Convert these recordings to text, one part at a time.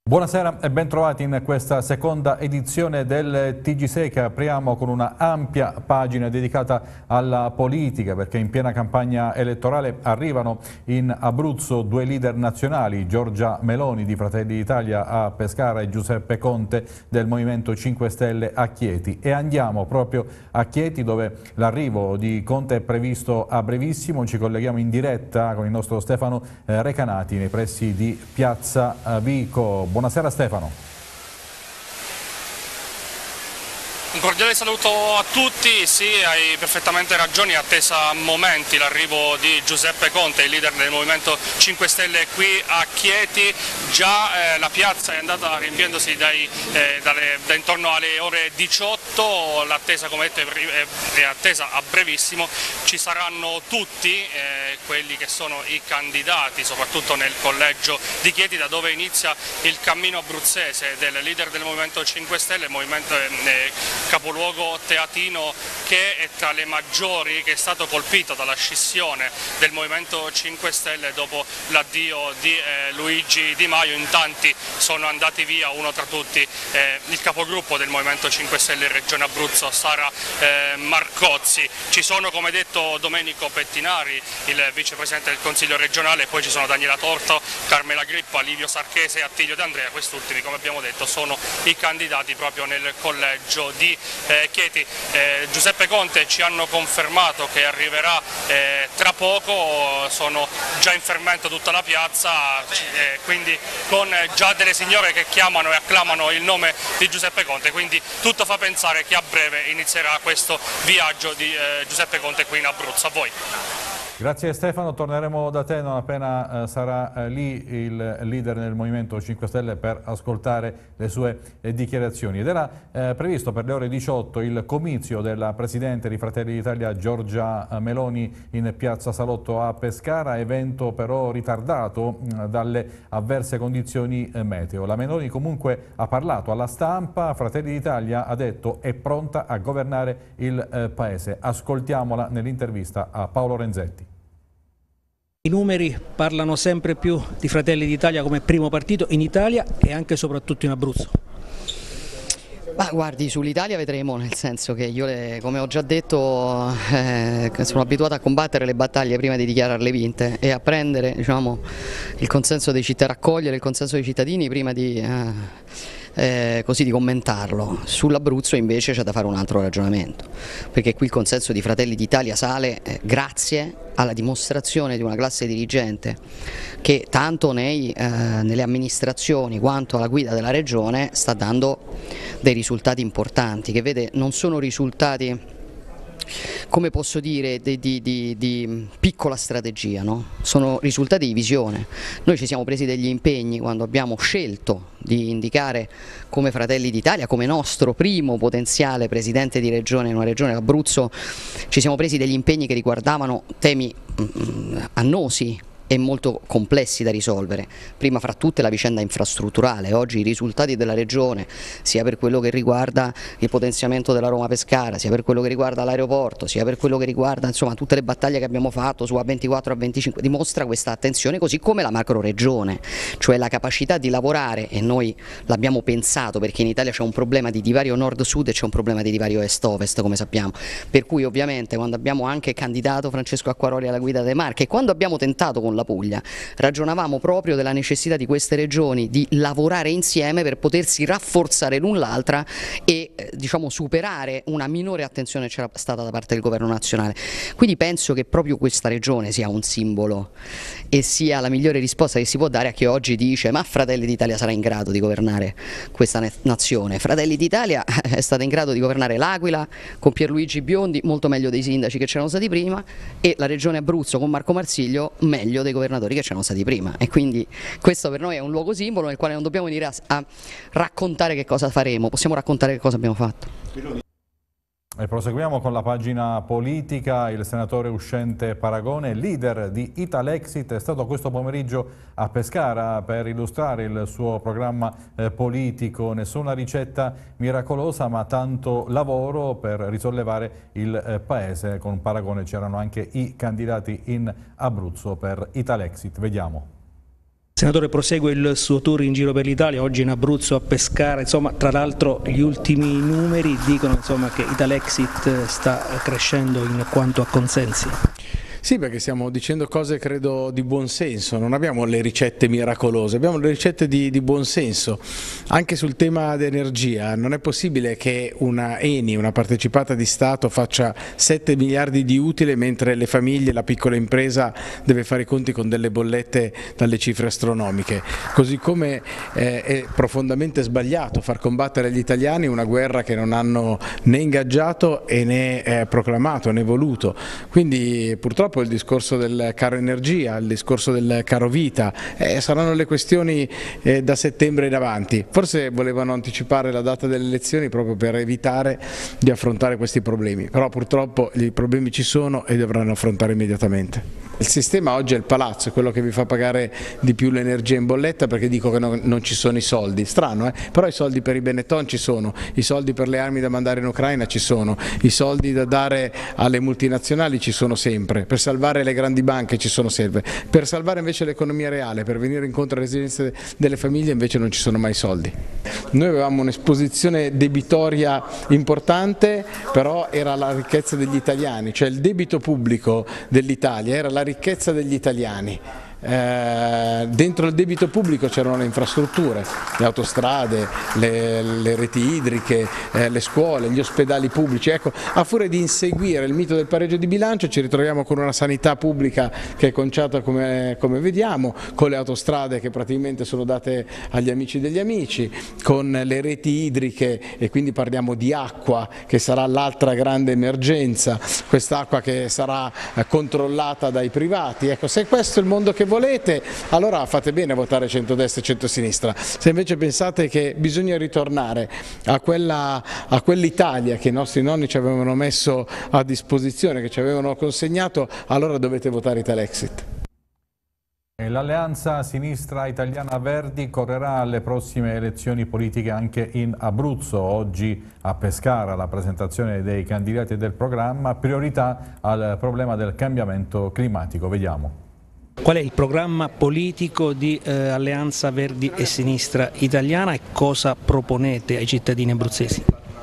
Buonasera e ben trovati in questa seconda edizione del TG6 che apriamo con una ampia pagina dedicata alla politica, perché in piena campagna elettorale arrivano in Abruzzo due leader nazionali, Giorgia Meloni di Fratelli d'Italia a Pescara e Giuseppe Conte del Movimento 5 Stelle a Chieti. E andiamo proprio a Chieti, dove l'arrivo di Conte è previsto a brevissimo. Ci colleghiamo in diretta con il nostro Stefano Recanati nei pressi di Piazza Vico. Buonasera Stefano. Un cordiale saluto a tutti, sì, hai perfettamente ragione, attesa momenti l'arrivo di Giuseppe Conte, il leader del Movimento 5 Stelle qui a Chieti. Già la piazza è andata riempiendosi da intorno alle ore 18, l'attesa come detto è attesa a brevissimo, ci saranno tutti quelli che sono i candidati, soprattutto nel collegio di Chieti, da dove inizia il cammino abruzzese del leader del Movimento 5 Stelle, movimento capoluogo teatino che è tra le maggiori, che è stato colpito dalla scissione del Movimento 5 Stelle dopo l'addio di Luigi Di Maio. In tanti sono andati via, uno tra tutti il capogruppo del Movimento 5 Stelle in Regione Abruzzo, Sara Marcozzi. Ci sono, come detto, Domenico Pettinari, il vicepresidente del Consiglio regionale, poi ci sono Daniela Torto, Carmela Grippa, Livio Sarchese e Attilio De Andrea. Quest'ultimi, come abbiamo detto, sono i candidati proprio nel collegio di Chieti. Giuseppe Conte ci hanno confermato che arriverà tra poco, sono già in fermento tutta la piazza, quindi con già delle signore che chiamano e acclamano il nome di Giuseppe Conte, quindi tutto fa pensare che a breve inizierà questo viaggio di Giuseppe Conte qui in Abruzzo. A voi. Grazie Stefano, torneremo da te non appena sarà lì il leader del Movimento 5 Stelle per ascoltare le sue dichiarazioni. Ed era previsto per le ore 18 il comizio della Presidente di Fratelli d'Italia Giorgia Meloni in Piazza Salotto a Pescara, evento però ritardato dalle avverse condizioni meteo. La Meloni comunque ha parlato alla stampa, Fratelli d'Italia ha detto è pronta a governare il Paese. Ascoltiamola nell'intervista a Paolo Renzetti. I numeri parlano sempre più di Fratelli d'Italia come primo partito in Italia e anche e soprattutto in Abruzzo. Ma guardi, sull'Italia vedremo, nel senso che io, come ho già detto, sono abituato a combattere le battaglie prima di dichiararle vinte e a prendere, diciamo, il consenso dei cittadini, a raccogliere il consenso dei cittadini prima di così di commentarlo. Sull'Abruzzo invece c'è da fare un altro ragionamento, perché qui il consenso di Fratelli d'Italia sale grazie alla dimostrazione di una classe dirigente che tanto nelle amministrazioni quanto alla guida della regione sta dando dei risultati importanti, che vede non sono risultati, come posso dire, di piccola strategia, no? Sono risultati di visione. Noi ci siamo presi degli impegni quando abbiamo scelto di indicare come Fratelli d'Italia, come nostro primo potenziale presidente di regione in una regione, l'Abruzzo, ci siamo presi degli impegni che riguardavano temi annosi e molto complessi da risolvere, prima fra tutte la vicenda infrastrutturale. Oggi i risultati della regione, sia per quello che riguarda il potenziamento della Roma-Pescara, sia per quello che riguarda l'aeroporto, sia per quello che riguarda insomma tutte le battaglie che abbiamo fatto su A24, A25, dimostra questa attenzione, così come la macro regione, cioè la capacità di lavorare, e noi l'abbiamo pensato perché in Italia c'è un problema di divario nord-sud e c'è un problema di divario est-ovest, come sappiamo, per cui ovviamente quando abbiamo anche candidato Francesco Acquaroli alla guida delle Marche e quando abbiamo tentato con la Puglia, ragionavamo proprio della necessità di queste regioni di lavorare insieme per potersi rafforzare l'un l'altra e diciamo superare una minore attenzione che c'era stata da parte del governo nazionale. Quindi penso che proprio questa regione sia un simbolo e sia la migliore risposta che si può dare a chi oggi dice ma Fratelli d'Italia sarà in grado di governare questa nazione. Fratelli d'Italia è stata in grado di governare l'Aquila con Pierluigi Biondi molto meglio dei sindaci che c'erano stati prima, e la regione Abruzzo con Marco Marsiglio meglio dei governatori che c'erano stati prima, e quindi questo per noi è un luogo simbolo nel quale non dobbiamo venire a raccontare che cosa faremo, possiamo raccontare che cosa abbiamo fatto. E proseguiamo con la pagina politica. Il senatore uscente Paragone, leader di Italexit, è stato questo pomeriggio a Pescara per illustrare il suo programma politico. Nessuna ricetta miracolosa, ma tanto lavoro per risollevare il paese. Con Paragone c'erano anche i candidati in Abruzzo per Italexit. Vediamo. Senatore, prosegue il suo tour in giro per l'Italia, oggi in Abruzzo, a Pescara, insomma, tra l'altro gli ultimi numeri dicono insomma, che Italexit sta crescendo in quanto a consensi. Sì, perché stiamo dicendo cose credo di buon senso, non abbiamo le ricette miracolose, abbiamo le ricette di buon senso. Anche sul tema dell'energia non è possibile che una Eni, una partecipata di Stato, faccia 7 miliardi di utile mentre le famiglie, la piccola impresa deve fare i conti con delle bollette dalle cifre astronomiche. Così come è profondamente sbagliato far combattere agli italiani una guerra che non hanno né ingaggiato e né proclamato né voluto. Quindi purtroppo il discorso del caro energia, il discorso del caro vita, saranno le questioni da settembre in avanti. Forse volevano anticipare la data delle elezioni proprio per evitare di affrontare questi problemi, però purtroppo i problemi ci sono e dovranno affrontare immediatamente. Il sistema oggi è il palazzo, è quello che vi fa pagare di più l'energia in bolletta perché dico che non ci sono i soldi. Strano, però i soldi per i Benetton ci sono, i soldi per le armi da mandare in Ucraina ci sono, i soldi da dare alle multinazionali ci sono sempre, per salvare le grandi banche ci sono sempre, per salvare invece l'economia reale, per venire incontro alle esigenze delle famiglie invece non ci sono mai soldi. Noi avevamo un'esposizione debitoria importante, però era la ricchezza degli italiani, cioè il debito pubblico dell'Italia era la ricchezza degli italiani. Dentro il debito pubblico c'erano le infrastrutture, le autostrade, le reti idriche, le scuole, gli ospedali pubblici. Ecco, a furia di inseguire il mito del pareggio di bilancio ci ritroviamo con una sanità pubblica che è conciata come vediamo, con le autostrade che praticamente sono date agli amici degli amici, con le reti idriche, e quindi parliamo di acqua che sarà l'altra grande emergenza, quest'acqua che sarà controllata dai privati. Ecco, se questo è il mondo che volete, allora fate bene a votare centrodestra e centrosinistra. Se invece pensate che bisogna ritornare a quell'Italia che i nostri nonni ci avevano messo a disposizione, che ci avevano consegnato, allora dovete votare Italexit. L'Alleanza Sinistra Italiana Verdi correrà alle prossime elezioni politiche anche in Abruzzo. Oggi a Pescara la presentazione dei candidati e del programma, priorità al problema del cambiamento climatico. Vediamo. Qual è il programma politico di Alleanza Verdi e Sinistra Italiana e cosa proponete ai cittadini abruzzesi?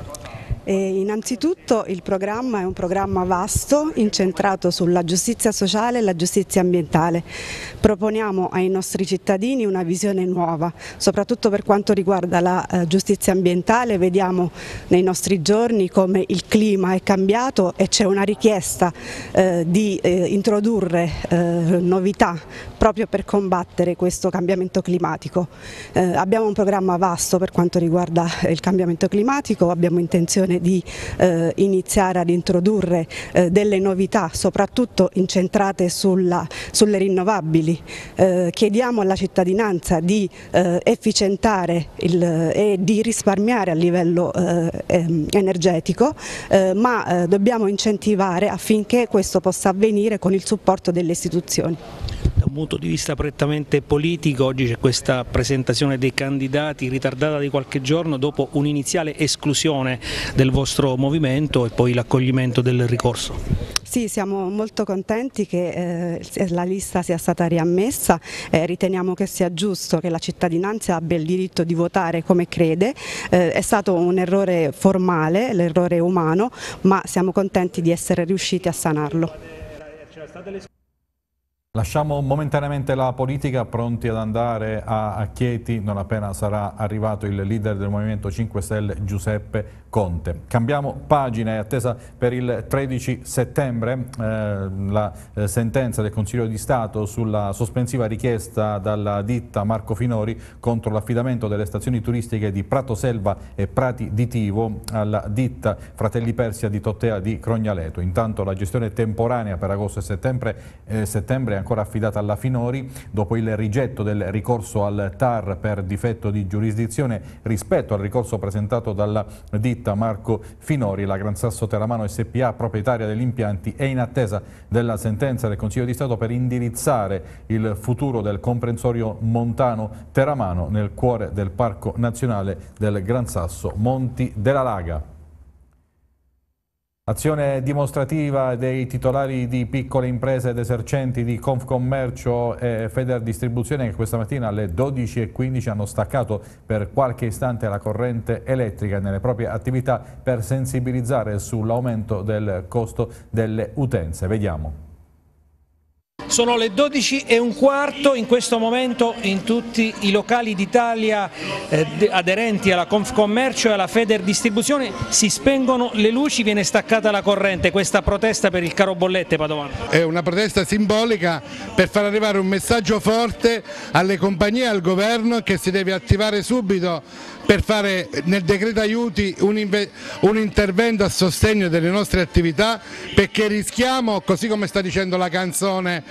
Innanzitutto il programma è un programma vasto, incentrato sulla giustizia sociale e la giustizia ambientale. Proponiamo ai nostri cittadini una visione nuova, soprattutto per quanto riguarda la giustizia ambientale. Vediamo nei nostri giorni come il clima è cambiato e c'è una richiesta di introdurre novità proprio per combattere questo cambiamento climatico. Abbiamo un programma vasto per quanto riguarda il cambiamento climatico, abbiamo intenzione di iniziare ad introdurre delle novità soprattutto incentrate sulle rinnovabili. Chiediamo alla cittadinanza di efficientare e di risparmiare a livello energetico, ma dobbiamo incentivare affinché questo possa avvenire con il supporto delle istituzioni. Da un punto di vista prettamente politico, oggi c'è questa presentazione dei candidati ritardata di qualche giorno dopo un'iniziale esclusione del vostro movimento e poi l'accoglimento del ricorso. Sì, siamo molto contenti che la lista sia stata riammessa, riteniamo che sia giusto che la cittadinanza abbia il diritto di votare come crede, è stato un errore formale, l'errore umano, ma siamo contenti di essere riusciti a sanarlo. Lasciamo momentaneamente la politica, pronti ad andare a Chieti non appena sarà arrivato il leader del Movimento 5 Stelle Giuseppe Conte. Cambiamo pagina, è attesa per il 13 settembre la sentenza del Consiglio di Stato sulla sospensiva richiesta dalla ditta Marco Finori contro l'affidamento delle stazioni turistiche di Pratoselva e Prati di Tivo alla ditta Fratelli Persia di Tottea di Crognaleto. Intanto la gestione temporanea per agosto e settembre è ancora affidata alla Finori dopo il rigetto del ricorso al TAR per difetto di giurisdizione rispetto al ricorso presentato dalla ditta Marco Finori. La Gran Sasso Teramano SPA, proprietaria degli impianti, è in attesa della sentenza del Consiglio di Stato per indirizzare il futuro del comprensorio montano Teramano nel cuore del Parco Nazionale del Gran Sasso Monti della Laga. Azione dimostrativa dei titolari di piccole imprese ed esercenti di Confcommercio e Federdistribuzione che questa mattina alle 12:15 hanno staccato per qualche istante la corrente elettrica nelle proprie attività per sensibilizzare sull'aumento del costo delle utenze. Vediamo. Sono le 12:15, in questo momento in tutti i locali d'Italia aderenti alla Confcommercio e alla Federdistribuzione si spengono le luci, viene staccata la corrente. Questa protesta per il caro bollette, Padovano? È una protesta simbolica per far arrivare un messaggio forte alle compagnie e al governo che si deve attivare subito per fare nel decreto aiuti un intervento a sostegno delle nostre attività, perché rischiamo, così come sta dicendo la canzone,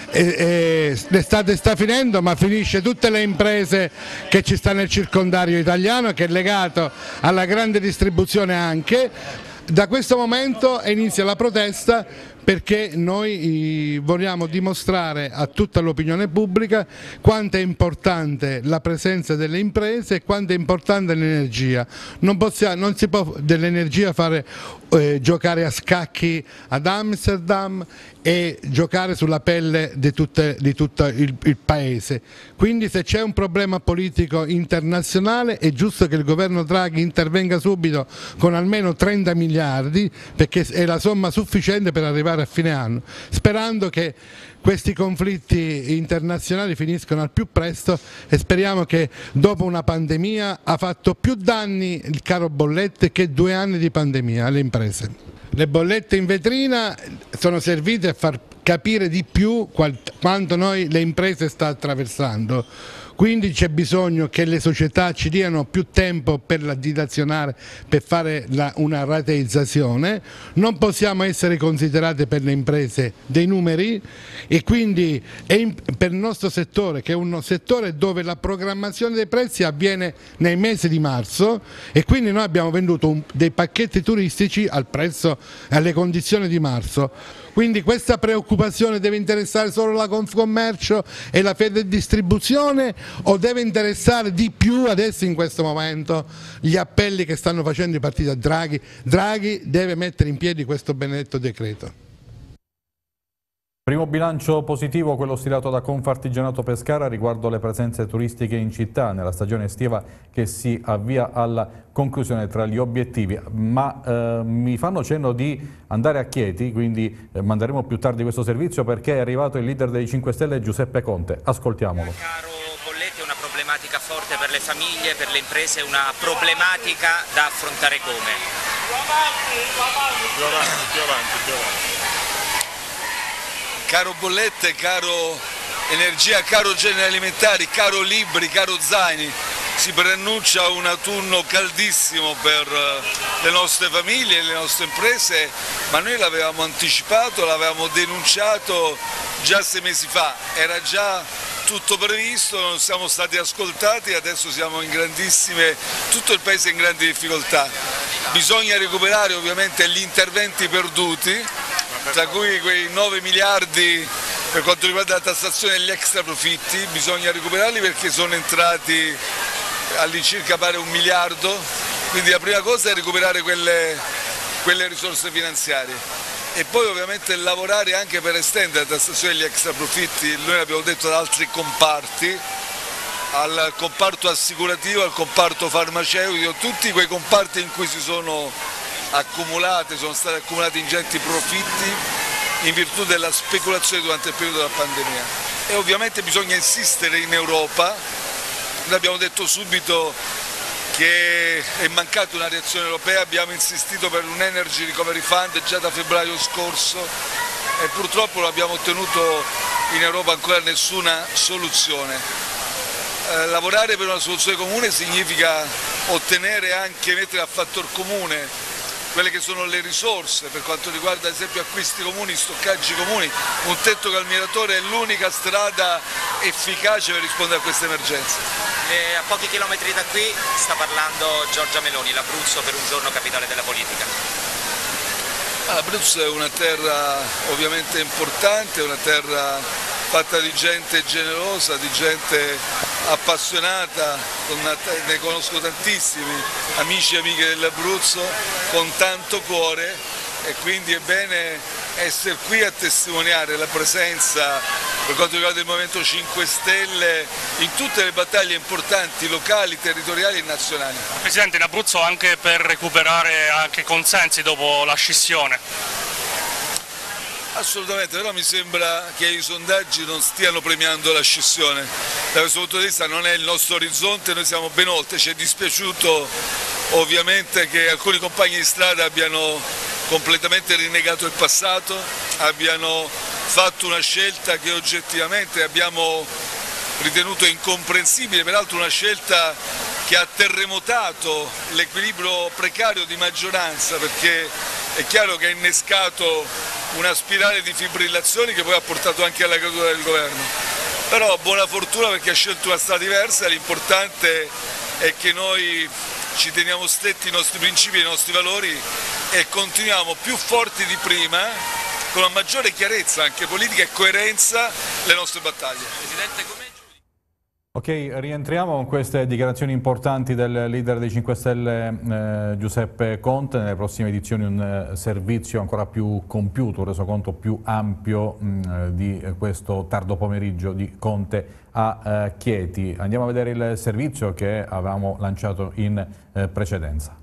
l'estate sta finendo ma finisce tutte le imprese che ci stanno nel circondario italiano, che è legato alla grande distribuzione anche. Da questo momento inizia la protesta perché noi vogliamo dimostrare a tutta l'opinione pubblica quanto è importante la presenza delle imprese e quanto è importante l'energia. Non si può dell'energia fare giocare a scacchi ad Amsterdam e giocare sulla pelle di tutto il paese. Quindi se c'è un problema politico internazionale è giusto che il governo Draghi intervenga subito con almeno 30 miliardi, perché è la somma sufficiente per arrivare a fine anno, sperando che questi conflitti internazionali finiscono al più presto e speriamo che dopo una pandemia ha fatto più danni il caro bollette che 2 anni di pandemia alle imprese. Le bollette in vetrina sono servite a far capire di più quanto le imprese sta attraversando. Quindi c'è bisogno che le società ci diano più tempo per dilazionare, per fare una rateizzazione. Non possiamo essere considerate per le imprese dei numeri e quindi per il nostro settore, che è un settore dove la programmazione dei prezzi avviene nei mesi di marzo, e quindi noi abbiamo venduto dei pacchetti turistici al prezzo, alle condizioni di marzo. Quindi questa preoccupazione deve interessare solo la Confcommercio e la Federdistribuzione o deve interessare di più adesso in questo momento gli appelli che stanno facendo i partiti a Draghi? Draghi deve mettere in piedi questo benedetto decreto. Primo bilancio positivo, quello stilato da Confartigianato Pescara riguardo le presenze turistiche in città nella stagione estiva che si avvia alla conclusione. Tra gli obiettivi, ma mi fanno cenno di andare a Chieti, quindi manderemo più tardi questo servizio perché è arrivato il leader dei 5 Stelle Giuseppe Conte. Ascoltiamolo. Caro bollette, è una problematica forte per le famiglie, per le imprese, una problematica da affrontare come? Più avanti. Caro bollette, caro energia, caro generi alimentari, caro libri, caro zaini, si preannuncia un autunno caldissimo per le nostre famiglie e le nostre imprese, ma noi l'avevamo anticipato, l'avevamo denunciato già 6 mesi fa, era già tutto previsto, non siamo stati ascoltati, adesso siamo in tutto il paese è in grandi difficoltà. Bisogna recuperare ovviamente gli interventi perduti, tra cui quei 9 miliardi per quanto riguarda la tassazione degli extra profitti, bisogna recuperarli perché sono entrati all'incirca pare 1 miliardo, quindi la prima cosa è recuperare quelle risorse finanziarie e poi ovviamente lavorare anche per estendere la tassazione degli extra profitti, noi l'abbiamo detto ad altri comparti, al comparto assicurativo, al comparto farmaceutico, tutti quei comparti in cui sono stati accumulati ingenti profitti in virtù della speculazione durante il periodo della pandemia. E ovviamente bisogna insistere in Europa, noi abbiamo detto subito che è mancata una reazione europea, abbiamo insistito per un Energy Recovery Fund già da febbraio scorso e purtroppo non abbiamo ottenuto in Europa ancora nessuna soluzione. Lavorare per una soluzione comune significa mettere a fattor comune quelle che sono le risorse per quanto riguarda ad esempio acquisti comuni, stoccaggi comuni. Un tetto calmiratore è l'unica strada efficace per rispondere a queste emergenze. A pochi chilometri da qui sta parlando Giorgia Meloni, l'Abruzzo per un giorno capitale della politica. L'Abruzzo è una terra ovviamente importante, una terra fatta di gente generosa, di gente appassionata, ne conosco tantissimi amici e amiche dell'Abruzzo, con tanto cuore e quindi è bene essere qui a testimoniare la presenza per quanto riguarda il Movimento 5 Stelle in tutte le battaglie importanti locali, territoriali e nazionali. Presidente, in Abruzzo anche per recuperare anche consensi dopo la scissione. Assolutamente, però mi sembra che i sondaggi non stiano premiando la scissione. Da questo punto di vista non è il nostro orizzonte, noi siamo ben oltre. Ci è dispiaciuto ovviamente che alcuni compagni di strada abbiano completamente rinnegato il passato, abbiano fatto una scelta che oggettivamente abbiamo ritenuto incomprensibile, peraltro una scelta che ha terremotato l'equilibrio precario di maggioranza, perché è chiaro che ha innescato una spirale di fibrillazioni che poi ha portato anche alla caduta del governo. Però buona fortuna perché ha scelto una strada diversa, l'importante è che noi ci teniamo stretti i nostri principi e i nostri valori e continuiamo più forti di prima, con una maggiore chiarezza anche politica e coerenza, le nostre battaglie. Presidente, come... Ok, rientriamo con queste dichiarazioni importanti del leader dei 5 Stelle Giuseppe Conte. Nelle prossime edizioni un servizio ancora più compiuto, un resoconto più ampio di questo tardo pomeriggio di Conte a Chieti. Andiamo a vedere il servizio che avevamo lanciato in precedenza.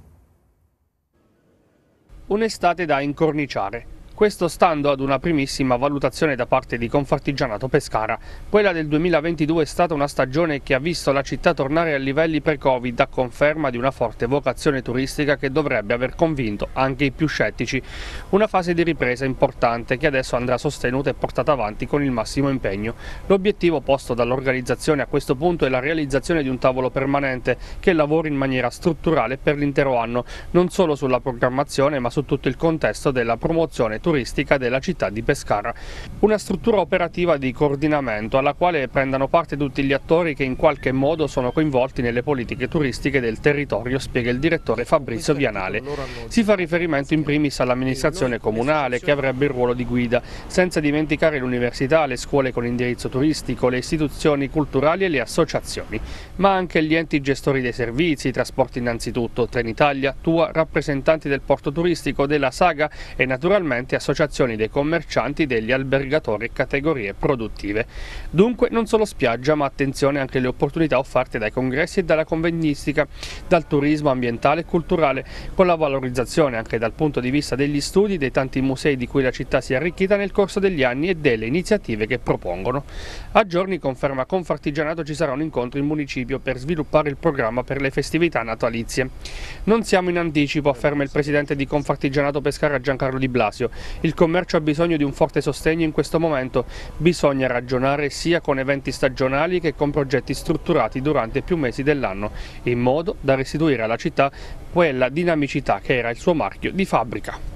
Un'estate da incorniciare. Questo stando ad una primissima valutazione da parte di Confartigianato Pescara. Quella del 2022 è stata una stagione che ha visto la città tornare a livelli pre-Covid, a conferma di una forte vocazione turistica che dovrebbe aver convinto anche i più scettici. Una fase di ripresa importante che adesso andrà sostenuta e portata avanti con il massimo impegno. L'obiettivo posto dall'organizzazione a questo punto è la realizzazione di un tavolo permanente che lavori in maniera strutturale per l'intero anno, non solo sulla programmazione ma su tutto il contesto della promozione turistica della città di Pescara. Una struttura operativa di coordinamento alla quale prendano parte tutti gli attori che in qualche modo sono coinvolti nelle politiche turistiche del territorio, spiega il direttore Fabrizio Vianale. Si fa riferimento in primis all'amministrazione comunale che avrebbe il ruolo di guida, senza dimenticare l'università, le scuole con indirizzo turistico, le istituzioni culturali e le associazioni, ma anche gli enti gestori dei servizi, i trasporti innanzitutto, Trenitalia, TUA, rappresentanti del porto turistico, della Saga e naturalmente associazioni dei commercianti, degli albergatori e categorie produttive. Dunque non solo spiaggia, ma attenzione anche alle opportunità offerte dai congressi e dalla convegnistica, dal turismo ambientale e culturale, con la valorizzazione anche dal punto di vista degli studi, dei tanti musei di cui la città si è arricchita nel corso degli anni e delle iniziative che propongono. A giorni, conferma Confartigianato, ci sarà un incontro in municipio per sviluppare il programma per le festività natalizie. Non siamo in anticipo, afferma il presidente di Confartigianato Pescara Giancarlo Di Blasio. Il commercio ha bisogno di un forte sostegno in questo momento, bisogna ragionare sia con eventi stagionali che con progetti strutturati durante più mesi dell'anno, in modo da restituire alla città quella dinamicità che era il suo marchio di fabbrica.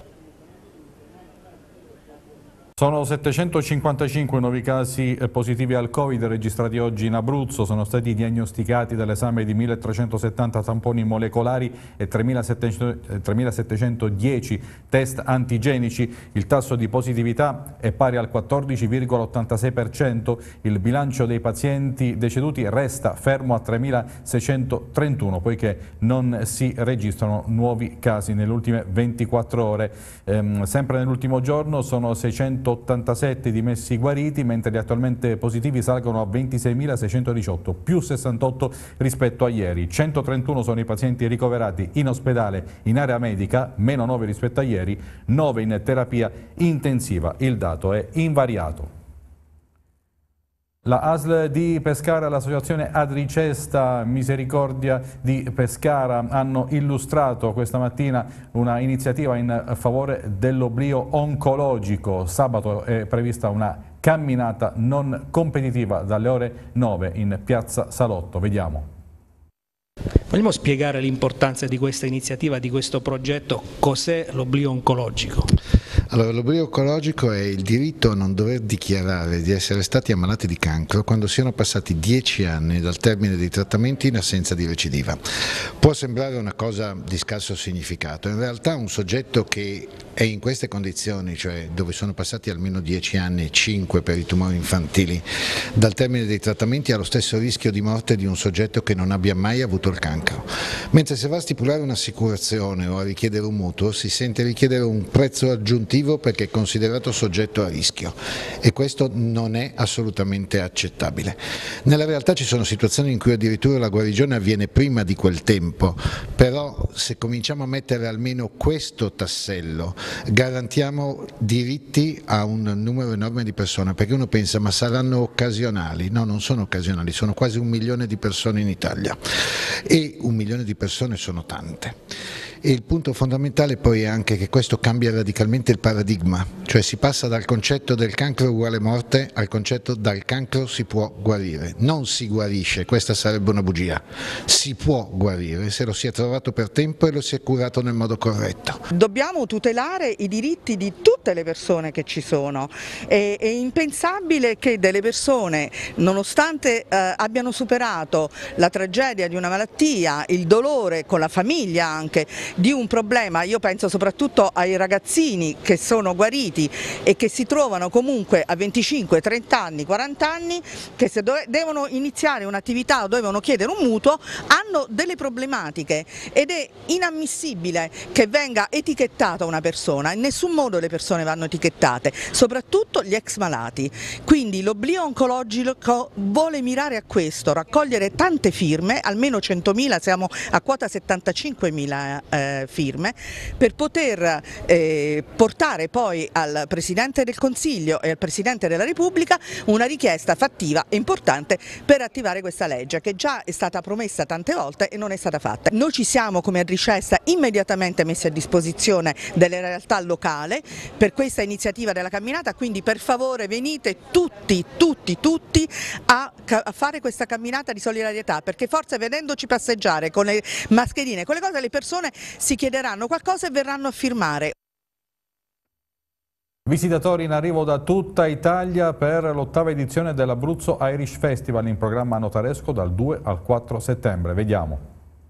Sono 755 nuovi casi positivi al Covid registrati oggi in Abruzzo, sono stati diagnosticati dall'esame di 1.370 tamponi molecolari e 3.710 test antigenici. Il tasso di positività è pari al 14,86%, il bilancio dei pazienti deceduti resta fermo a 3.631 poiché non si registrano nuovi casi nelle ultime 24 ore. Sempre nell'ultimo giorno sono 687 dimessi guariti, mentre gli attualmente positivi salgono a 26.618, più 68 rispetto a ieri. 131 sono i pazienti ricoverati in ospedale in area medica, meno 9 rispetto a ieri, 9 in terapia intensiva. Il dato è invariato. La ASL di Pescara e l'associazione Adricesta Misericordia di Pescara hanno illustrato questa mattina una iniziativa in favore dell'oblio oncologico. Sabato è prevista una camminata non competitiva dalle ore 9 in piazza Salotto. Vediamo. Vogliamo spiegare l'importanza di questa iniziativa, di questo progetto? Cos'è l'oblio oncologico? Allora, l'oblio oncologico è il diritto a non dover dichiarare di essere stati ammalati di cancro quando siano passati 10 anni dal termine dei trattamenti in assenza di recidiva. Può sembrare una cosa di scarso significato, in realtà un soggetto che è in queste condizioni, cioè dove sono passati almeno 10 anni, 5 per i tumori infantili, dal termine dei trattamenti ha lo stesso rischio di morte di un soggetto che non abbia mai avuto il cancro. Mentre se va a stipulare un'assicurazione o a richiedere un mutuo si sente richiedere un prezzo aggiuntivo perché è considerato soggetto a rischio e questo non è assolutamente accettabile. Nella realtà ci sono situazioni in cui addirittura la guarigione avviene prima di quel tempo, però se cominciamo a mettere almeno questo tassello garantiamo diritti a un numero enorme di persone, perché uno pensa ma saranno occasionali? No, non sono occasionali, sono quasi 1 milione di persone in Italia e 1 milione di persone sono tante. E il punto fondamentale poi è anche che questo cambia radicalmente il paradigma, cioè si passa dal concetto del cancro uguale morte al concetto dal cancro si può guarire. Non si guarisce, questa sarebbe una bugia, si può guarire se lo si è trovato per tempo e lo si è curato nel modo corretto. Dobbiamo tutelare i diritti di tutte le persone che ci sono, è impensabile che delle persone, nonostante abbiano superato la tragedia di una malattia, il dolore con la famiglia anche, di un problema, io penso soprattutto ai ragazzini che sono guariti e che si trovano comunque a 25, 30 anni, 40 anni, che se devono iniziare un'attività o devono chiedere un mutuo, hanno delle problematiche ed è inammissibile che venga etichettata una persona, in nessun modo le persone vanno etichettate, soprattutto gli ex malati. Quindi l'oblio oncologico vuole mirare a questo, raccogliere tante firme, almeno 100.000, siamo a quota 75.000 firme, per poter portare poi al Presidente del Consiglio e al Presidente della Repubblica una richiesta fattiva e importante per attivare questa legge che già è stata promessa tante volte e non è stata fatta. Noi ci siamo come Adricesta immediatamente messi a disposizione delle realtà locali per questa iniziativa della camminata, quindi per favore venite tutti a fare questa camminata di solidarietà, perché forse vedendoci passeggiare con le mascherine, con le cose, le persone si chiederanno qualcosa e verranno a firmare. Visitatori in arrivo da tutta Italia per l'8ª edizione dell'Abruzzo Irish Festival, in programma a Notaresco dal 2 al 4 settembre. Vediamo.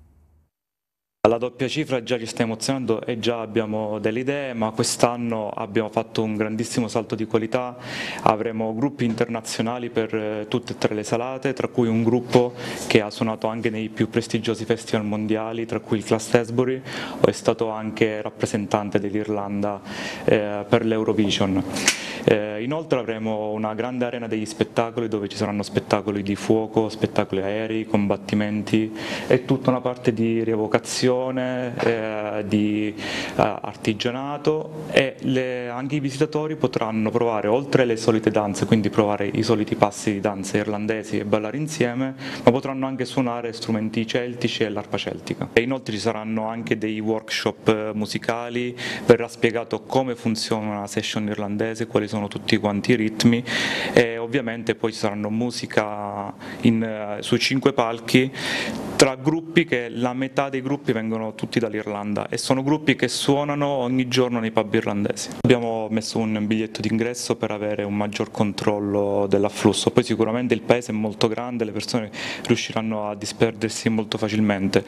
La doppia cifra già ci sta emozionando e già abbiamo delle idee, ma quest'anno abbiamo fatto un grandissimo salto di qualità, avremo gruppi internazionali per tutte e 3 le salate, tra cui un gruppo che ha suonato anche nei più prestigiosi festival mondiali, tra cui il Glastonbury, o è stato anche rappresentante dell'Irlanda per l'Eurovision. Inoltre avremo una grande arena degli spettacoli dove ci saranno spettacoli di fuoco, spettacoli aerei, combattimenti e tutta una parte di rievocazione, di artigianato e anche i visitatori potranno provare, oltre le solite danze, quindi provare i soliti passi di danza irlandesi e ballare insieme, ma potranno anche suonare strumenti celtici e l'arpa celtica. E inoltre ci saranno anche dei workshop musicali, verrà spiegato come funziona una session irlandese, quali sono tutti quanti i ritmi e ovviamente poi ci saranno musica su 5 palchi tra gruppi che la metà dei gruppi vengono tutti dall'Irlanda e sono gruppi che suonano ogni giorno nei pub irlandesi. Abbiamo messo un biglietto d'ingresso per avere un maggior controllo dell'afflusso, poi sicuramente il paese è molto grande, le persone riusciranno a disperdersi molto facilmente.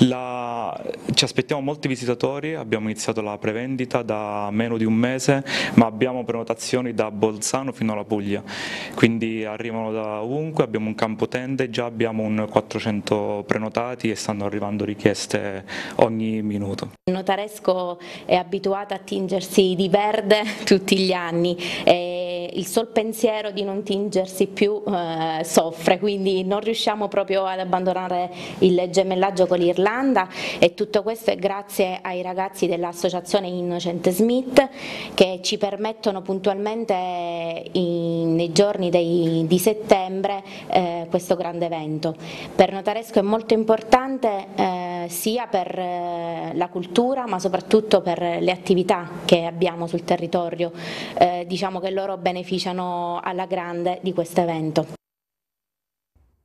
Ci aspettiamo molti visitatori, abbiamo iniziato la prevendita da meno di un mese, ma abbiamo prenotazioni da Bolzano fino alla Puglia, quindi arrivano da ovunque, abbiamo un campo tende, già abbiamo un 400 prenotati e stanno arrivando richieste ogni minuto. Notaresco è abituata a tingersi di verde tutti gli anni e il sol pensiero di non tingersi più soffre, quindi non riusciamo proprio ad abbandonare il gemellaggio con l'Irlanda e tutto questo è grazie ai ragazzi dell'associazione Innocent Smith che ci permettono puntualmente nei giorni di settembre questo grande evento. Per Notaresco è molto importante sia per la cultura ma soprattutto per le attività che abbiamo sul territorio, diciamo che loro beneficiano alla grande di questo evento.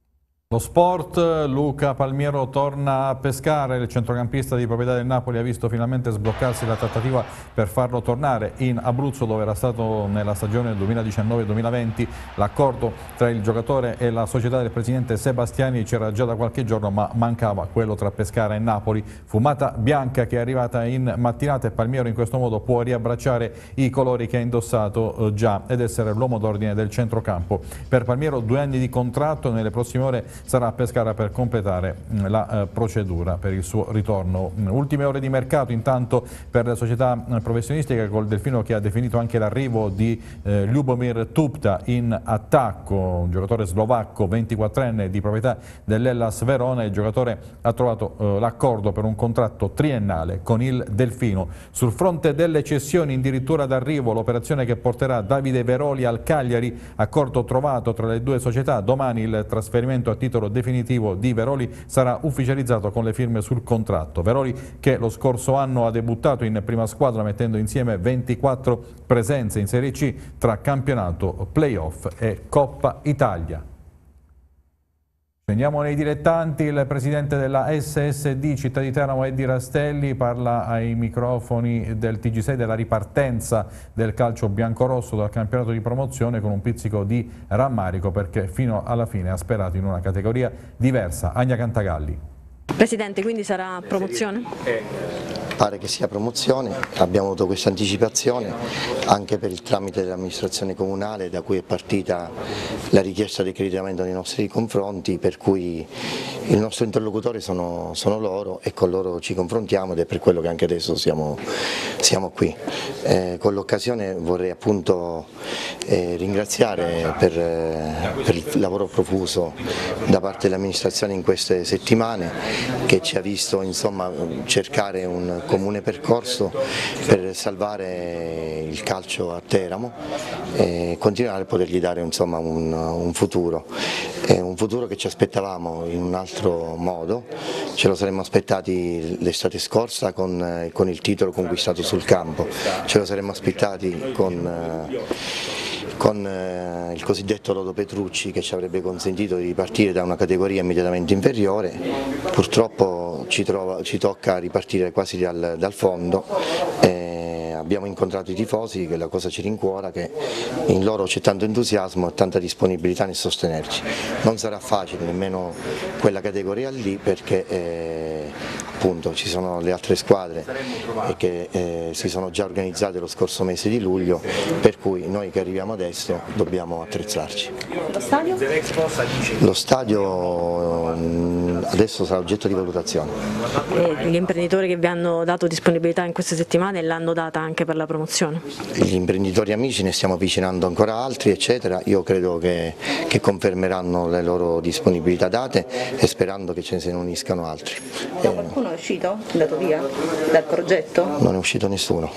Lo sport, Luca Palmiero torna a pescare, il centrocampista di proprietà del Napoli ha visto finalmente sbloccarsi la trattativa per farlo tornare in Abruzzo, dove era stato nella stagione 2019-2020. L'accordo tra il giocatore e la società del presidente Sebastiani c'era già da qualche giorno, ma mancava quello tra Pescara e Napoli. Fumata bianca che è arrivata in mattinata e Palmiero in questo modo può riabbracciare i colori che ha indossato già ed essere l'uomo d'ordine del centrocampo. Per Palmiero 2 anni di contratto, nelle prossime ore sarà a Pescara per completare la procedura per il suo ritorno. Ultime ore di mercato intanto per le società professionistiche, col Delfino che ha definito anche l'arrivo di Ljubomir Tupta in attacco, un giocatore slovacco 24enne di proprietà dell'Hellas Verona. Il giocatore ha trovato l'accordo per un contratto triennale con il Delfino. Sul fronte delle cessioni addirittura d'arrivo l'operazione che porterà Davide Veroli al Cagliari, accordo trovato tra le due società. Domani il trasferimento a titolo definitivo di Veroli sarà ufficializzato con le firme sul contratto. Veroli che lo scorso anno ha debuttato in prima squadra mettendo insieme 24 presenze in Serie C tra campionato, playoff e Coppa Italia. Scendiamo nei dilettanti. Il presidente della SSD Città di Teramo, Eddie Rastelli, parla ai microfoni del TG6 della ripartenza del calcio biancorosso dal campionato di promozione, con un pizzico di rammarico perché fino alla fine ha sperato in una categoria diversa. Ania Cantagalli. Presidente, quindi sarà promozione? Pare che sia promozione, abbiamo avuto questa anticipazione anche per il tramite dell'amministrazione comunale, da cui è partita la richiesta di accreditamento nei nostri confronti, per cui il nostro interlocutore sono loro e con loro ci confrontiamo, ed è per quello che anche adesso siamo qui. Con l'occasione vorrei appunto ringraziare per il lavoro profuso da parte dell'amministrazione in queste settimane, che ci ha visto insomma cercare un comune percorso per salvare il calcio a Teramo e continuare a potergli dare insomma un futuro che ci aspettavamo in un altro modo. Ce lo saremmo aspettati l'estate scorsa con il titolo conquistato sul campo, ce lo saremmo aspettati con il cosiddetto lodo Petrucci, che ci avrebbe consentito di ripartire da una categoria immediatamente inferiore. Purtroppo ci tocca ripartire quasi dal fondo. Abbiamo incontrato i tifosi, che la cosa ci rincuora, che in loro c'è tanto entusiasmo e tanta disponibilità nel sostenerci. Non sarà facile nemmeno quella categoria lì, perché appunto ci sono le altre squadre che si sono già organizzate lo scorso mese di luglio, per cui noi che arriviamo adesso dobbiamo attrezzarci. Lo stadio? Lo stadio adesso sarà oggetto di valutazione. Gli imprenditori che vi hanno dato disponibilità in queste settimane l'hanno data anche per la promozione? Gli imprenditori amici, ne stiamo avvicinando ancora altri eccetera, io credo che confermeranno le loro disponibilità date e sperando che ce ne se ne uniscano altri. Da qualcuno è uscito? È andato via dal progetto? Non è uscito nessuno.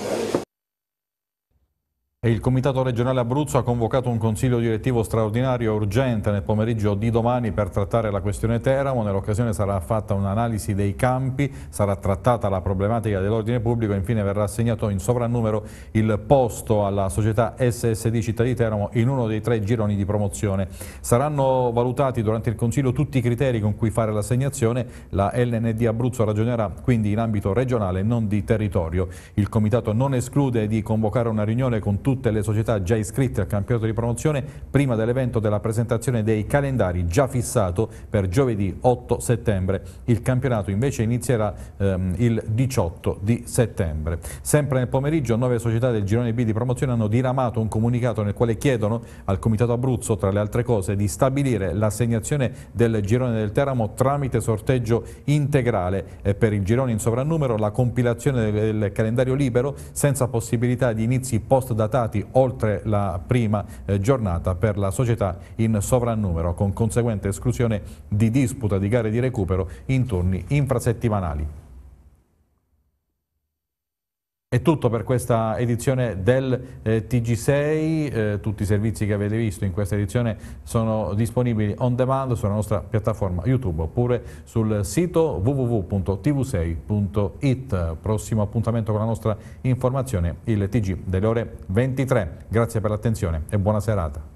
E il Comitato regionale Abruzzo ha convocato un consiglio direttivo straordinario urgente nel pomeriggio di domani per trattare la questione Teramo. Nell'occasione sarà fatta un'analisi dei campi, sarà trattata la problematica dell'ordine pubblico e infine verrà assegnato in sovrannumero il posto alla società SSD Città di Teramo in uno dei 3 gironi di promozione. Saranno valutati durante il Consiglio tutti i criteri con cui fare l'assegnazione. La LND Abruzzo ragionerà quindi in ambito regionale, non di territorio. Il Comitato non esclude di convocare una riunione con tutte le società già iscritte al campionato di promozione prima dell'evento della presentazione dei calendari, già fissato per giovedì 8 settembre. Il campionato invece inizierà il 18 di settembre. Sempre nel pomeriggio 9 società del girone B di promozione hanno diramato un comunicato nel quale chiedono al Comitato Abruzzo, tra le altre cose, di stabilire l'assegnazione del girone del Teramo tramite sorteggio integrale e per il girone in sovrannumero la compilazione del calendario libero senza possibilità di inizi post-datati oltre la prima giornata per la società in sovrannumero, con conseguente esclusione di disputa di gare di recupero in turni infrasettimanali. È tutto per questa edizione del TG6, tutti i servizi che avete visto in questa edizione sono disponibili on demand sulla nostra piattaforma YouTube oppure sul sito www.tv6.it. Prossimo appuntamento con la nostra informazione, il TG delle ore 23. Grazie per l'attenzione e buona serata.